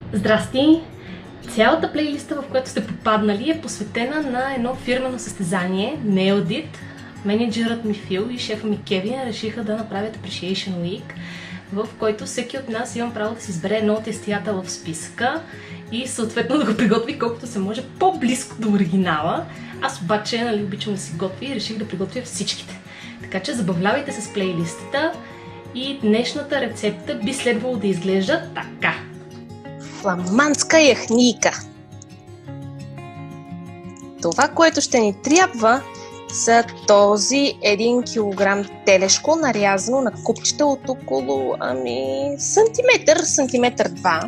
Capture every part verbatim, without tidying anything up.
Здрасти! Цялата плейлиста, в която сте попаднали, е посветена на едно фирмено състезание, Nailed It. Менеджерът ми Фил и шефа ми Кевин решиха да направят Appreciation Week, в който всеки от нас има право да си избере едно от естията в списъка и съответно да го приготви колкото се може по-близко до оригинала. Аз обаче, нали, обичам да си готви и реших да приготвя всичките. Така че забавлявайте се с плейлистата и днешната рецепта би следвало да изглежда така. Фламандска яхнийка. Това, което ще ни трябва, са този един килограм телешко, нарязано на купчета от около ами, сантиметър, сантиметър два.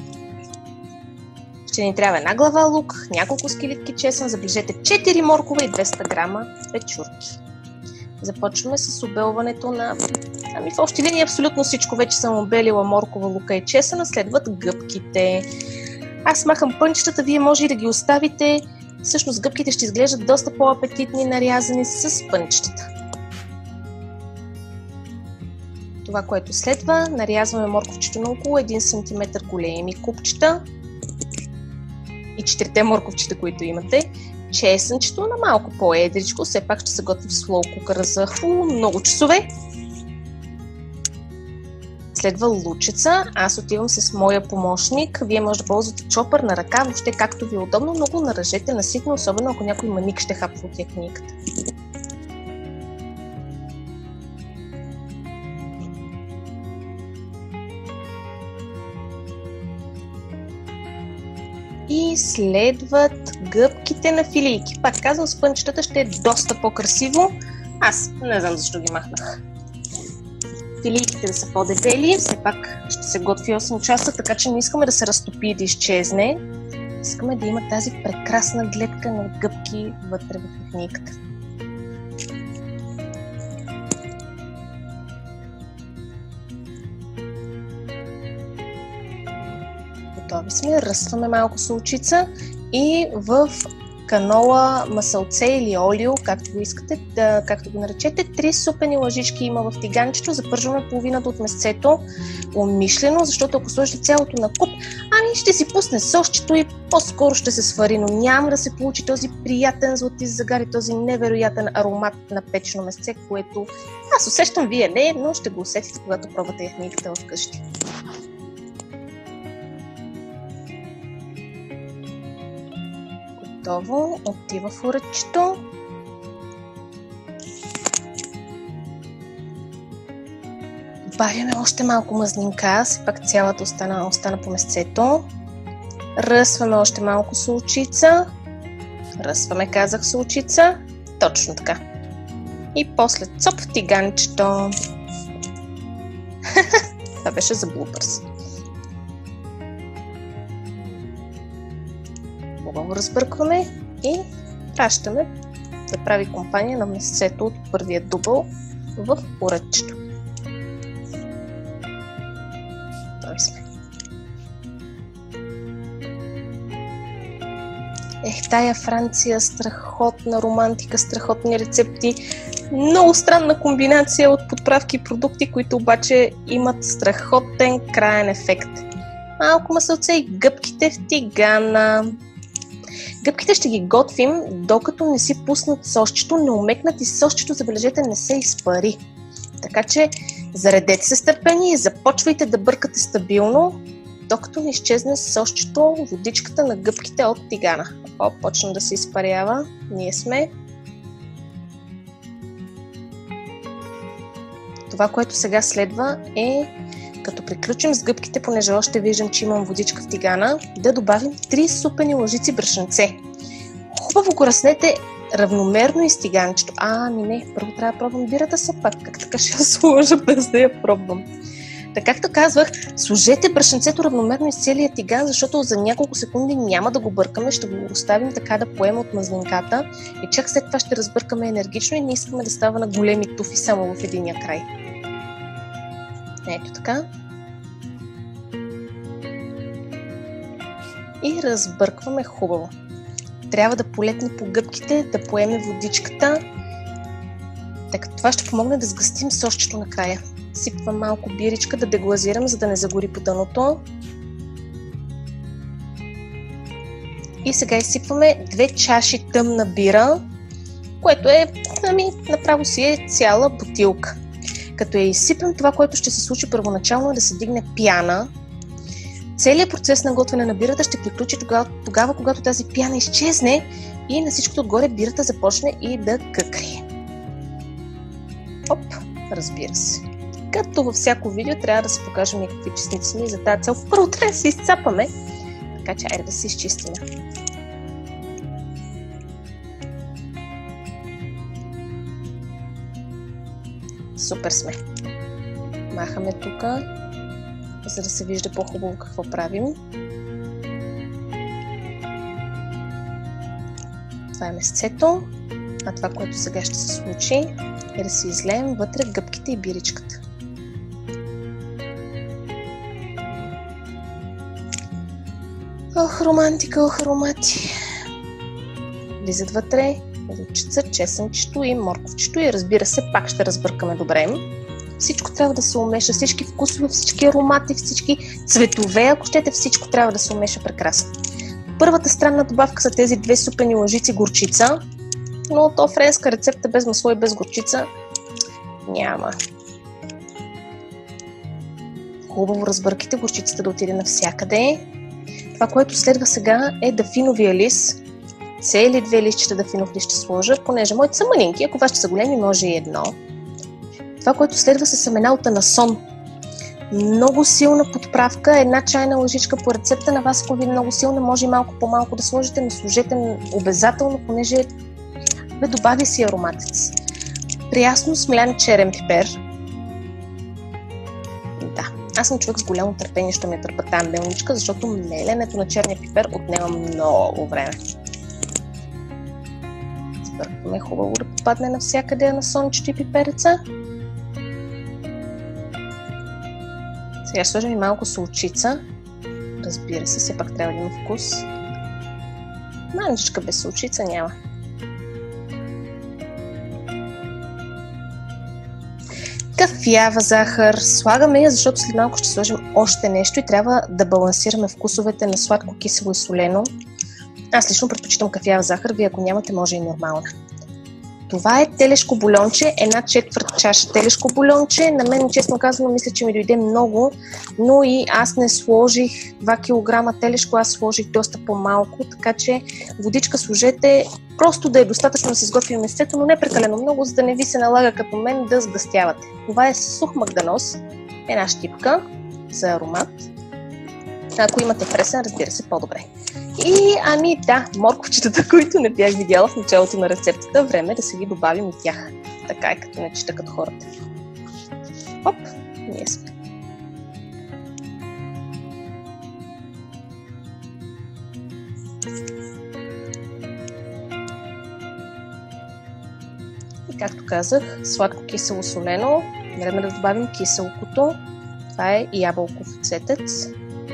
Ще ни трябва една глава лук, няколко скелетки чесън, забележете четири моркова и двеста грама печурки. Започваме с обелването на... Ами в общи линии абсолютно всичко. Вече съм обелила моркова, лука и чесъна, следват гъбките. Аз махам пънчетата, вие може и да ги оставите. Всъщност гъбките ще изглеждат доста по-апетитни, нарязани с пънчетата. Това, което следва, нарязваме морковчето на около един сантиметър големи купчета и четирите морковчета, които имате. Чесънчето на малко по-едричко, все пак ще се готви в slow cooker за хубаво много часове. Следва лучица. Аз отивам с моя помощник. Вие може да ползвате чопър на ръка, въобще както ви е удобно, но го нарежете наситно, особено ако някой маник ще хапва от яхнийката. И следват гъбките на филийки. Пак казвам, с пънчетата ще е доста по-красиво. Аз не знам защо ги махнах. Филийките да са по-дебели, все пак ще се готви осем часа, така че не искаме да се разтопи и да изчезне. Искаме да има тази прекрасна гледка на гъбки вътре в яхнийката. Готови сме, ръстваме малко солчица и в канола, масълце или олио, както го искате, да, както го наречете, три супени лъжички има в тиганчето, запържваме половината от месцето умишлено, защото ако сложите цялото на куп, ами ще си пусне сосчето и по-скоро ще се свари, но няма да се получи този приятен златист загар и този невероятен аромат на печено месце, което аз усещам, вие не, но ще го усетите, когато пробвате яхнийката вкъщи. Готово, отива в уръчето. Добавяме още малко мазнинка, все пак цялата остана, остана по месцето. Ръсваме още малко солчица. Ръсваме, казах, солчица. Точно така. И после цоп в тиганчето. Това беше за блупърс. Хубаво разбъркваме и пращаме да прави компания на месцето от първия дубъл в уръчето. Готови сме. Ех, тая Франция, страхотна романтика, страхотни рецепти. Много странна комбинация от подправки и продукти, които обаче имат страхотен краен ефект. Малко масълце и гъбките в тигана. Гъбките ще ги готвим, докато не си пуснат сосчето, не умекнат и сосчето, забележете, не се изпари. Така че заредете се с търпение и започвайте да бъркате стабилно, докато не изчезне сосчето, водичката на гъбките от тигана. О, почна да се изпарява. Ние сме. Това, което сега следва е, като приключим с гъбките, понеже още виждам, че имам водичка в тигана, да добавим три супени лъжици брашенце. Хубаво го ръснете равномерно из тиганчето. А, ами не, първо трябва да пробвам бирата са пак. Как така ще я сложа без да я пробвам? Така както казвах, сложете брашенцето равномерно из целия тиган, защото за няколко секунди няма да го бъркаме, ще го оставим така да поема от мазнинката и чак след това ще разбъркаме енергично и не искаме да става на големи туфи само в единия край. Ето така. И разбъркваме хубаво. Трябва да полетне по гъбките, да поеме водичката. Така това ще помогне да сгъстим сосчето накрая. Сипвам малко биричка да деглазирам, за да не загори по дъното. И сега изсипваме две чаши тъмна бира, което е, ами, направо си е цяла бутилка. Като я изсипем, това, което ще се случи първоначално е да се дигне пяна. Целият процес на готвене на бирата ще приключи тогава, тогава когато тази пяна изчезне и на всичкото отгоре бирата започне и да къкри. Оп, разбира се. Като във всяко видео трябва да се покажем и какви честници сме и за тази цел. Първо трябва да се изцапаме, така че айде да се изчистим. Супер сме. Махаме тук, за да се вижда по-хубаво какво правим. Това е месцето, а това, което сега ще се случи, е да си излеем вътре гъбките и биричката. Ох, романтика, ох, аромати! Влизат вътре лучица, чесънчето и морковчето и разбира се, пак ще разбъркаме добре. Всичко трябва да се умеша, всички вкусове, всички аромати, всички цветове, ако щете, всичко трябва да се умеша прекрасно. Първата странна добавка са тези две супени лъжици горчица, но то френска рецепта без масло и без горчица няма. Хубаво разбърките, горчицата да отиде навсякъде. Това, което следва сега е дафиновия лист. Цели две листчета дафинов лист ще сложа, понеже моите са мънинки, ако вашите са големи, може и едно. Това, което следва са семена от анасон. Много силна подправка, една чайна лъжичка по рецепта на вас, ако ви е много силна, може и малко по-малко да сложите, но сложете обязателно, понеже бе добави си ароматец. Прясно смелян черен пипер. Да, аз съм човек с голямо търпение, що ми е търпа тази мелничка, защото меленето на черния пипер отнема много време. Сбъркваме хубаво да попадне навсякъде анасончето и пипереца. Сега ще сложим и малко солчица. Разбира се, все пак трябва да има вкус. Маничка без солчица няма. Кафява захар. Слагаме я, защото след малко ще сложим още нещо и трябва да балансираме вкусовете на сладко, кисело и солено. Аз лично предпочитам кафява захар, вие ако нямате, може и нормална. Това е телешко бульонче, една четвърт чаша телешко бульонче. На мен, честно казано, мисля, че ми дойде много, но и аз не сложих два килограма телешко, аз сложих доста по-малко, така че водичка сложете, просто да е достатъчно да се сготви месецето, но не прекалено много, за да не ви се налага като мен да сгъстявате. Това е сух магданоз, една щипка за аромат. Ако имате пресен, разбира се, по-добре. И, ами да, морковчетата, които не бях видяла в началото на рецептата, време е да се ги добавим и тях. Така е, като не чета като хората. Оп, ние сме. И както казах, сладко кисело солено, време да добавим киселкото. Това е ябълков цветец.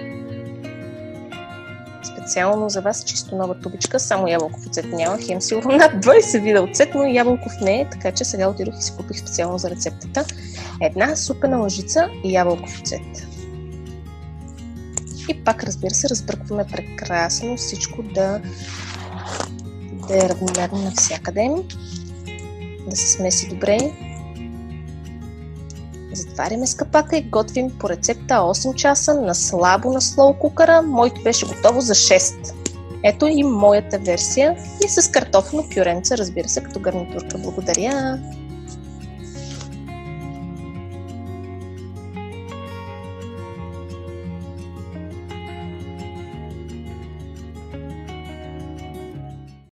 Специално за вас, чисто нова тубичка, само ябълков оцет няма, хем сигурно над двайсет вида оцет, но ябълков не е, така че сега отидох и си купих специално за рецептата една супена лъжица и ябълков оцет. И пак, разбира се, разбъркваме прекрасно всичко да, да е равномерно навсякъде, да се смеси добре. Затваряме с капака и готвим по рецепта осем часа на слабо на слоу кукъра. Моето беше готово за шест. Ето и моята версия и с картофено пюренце, разбира се, като гарнитурка. Благодаря!